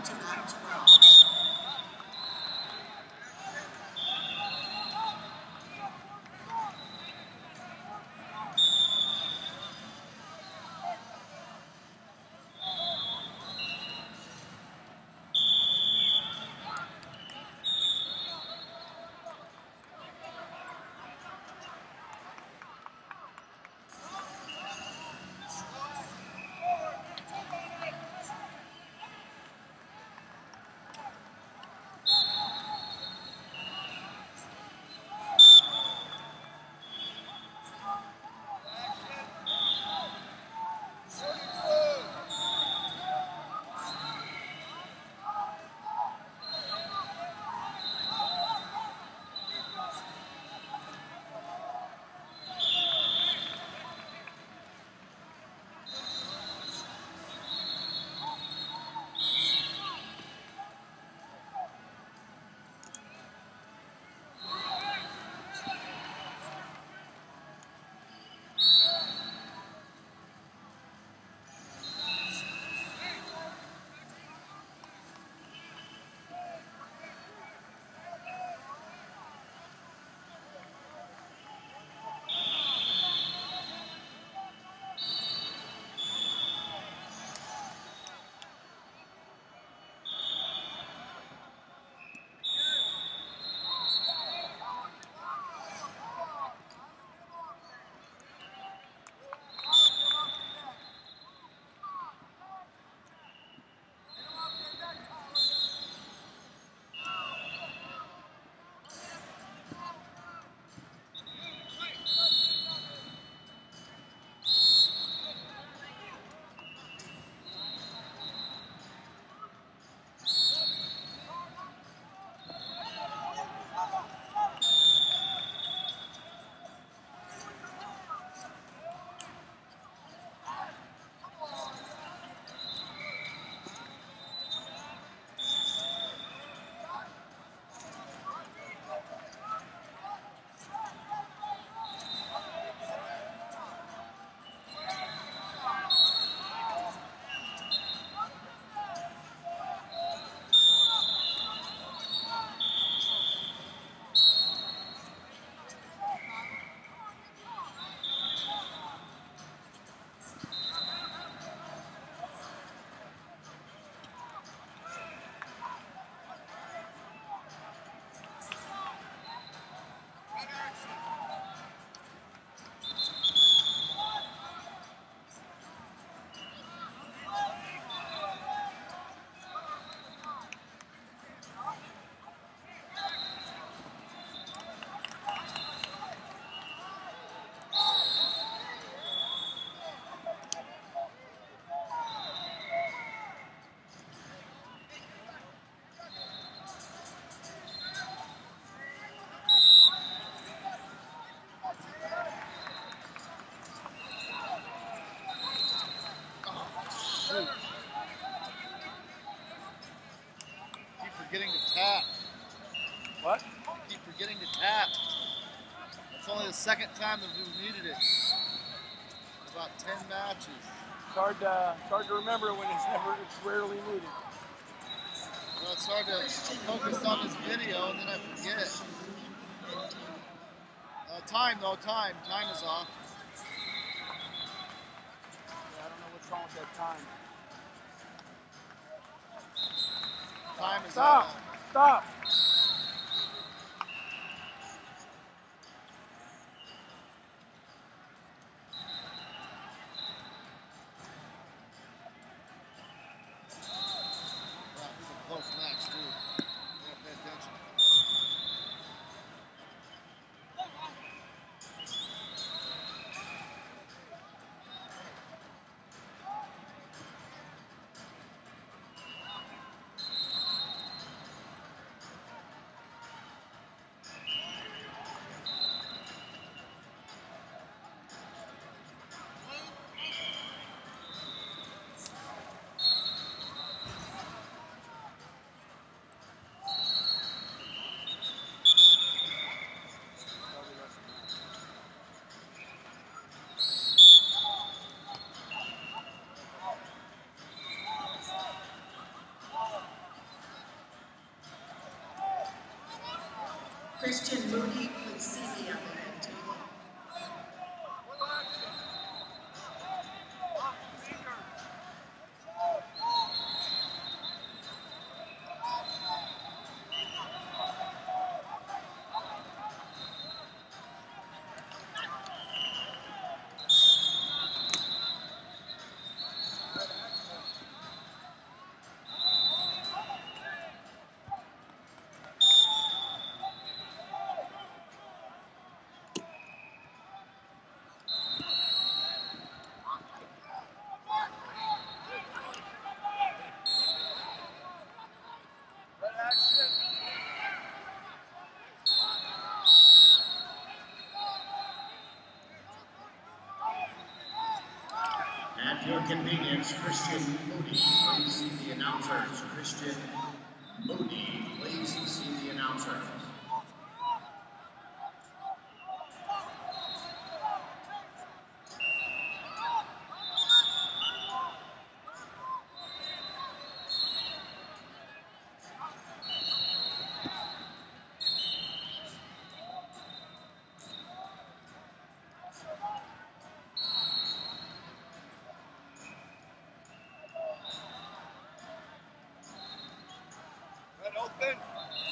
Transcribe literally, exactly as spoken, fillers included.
forgetting to tap. What? I keep forgetting to tap. It's only the second time that we've needed it. About ten matches. It's hard to, it's hard to remember when it's never, it's rarely needed. Well, it's hard to focus on this video and then I forget. Uh, time though, time. Time is off. Yeah, I don't know what's wrong with that time. Time is Stop! off. Stop! Close match too. Yeah, pay attention. Christian Moody, please see me at the head table. At your convenience, Christian Moody, please see the announcers. Christian Moody, please see the announcers. Open.